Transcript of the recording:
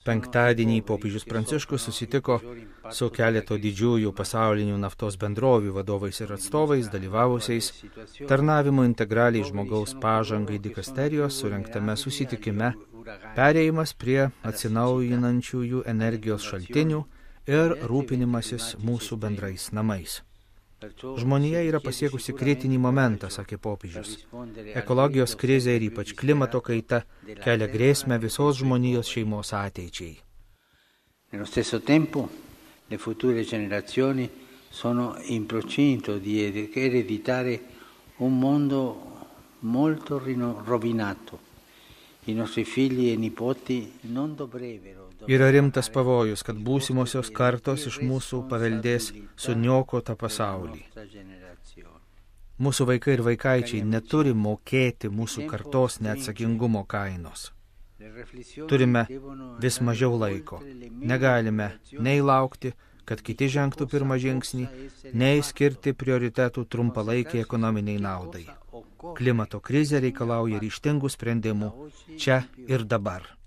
Penktadienį popiežius Pranciškus susitiko su keleto didžiųjų pasaulinių naftos bendrovių vadovais ir atstovais, dalyvavusiais tarnavimo integraliai žmogaus pažangai dikasterijos surengtame susitikime perėjimas prie atsinaujinančiųjų energijos šaltinių ir rūpinimasis mūsų bendrais namais. Žmonija yra pasiekusi kritinį momentą, sakė popiežius. Ekologijos krizė ir ypač klimato kaita kelia grėsmę visos žmonijos šeimos ateičiai. Nello stesso tempo, le future generazioni sono in procinto di ereditare un mondo molto rovinato. I nostri figli e nipoti non dovrebbero. Yra rimtas pavojus, kad būsimosios kartos iš mūsų paveldės suniokotą pasaulį. Mūsų vaikai ir vaikaičiai neturi mokėti mūsų kartos neatsakingumo kainos. Turime vis mažiau laiko. Negalime nei laukti, kad kiti žengtų pirmą žingsnį, nei skirti prioritetų trumpalaikiai ekonominiai naudai. Klimato krizė reikalauja ryžtingų sprendimų čia ir dabar.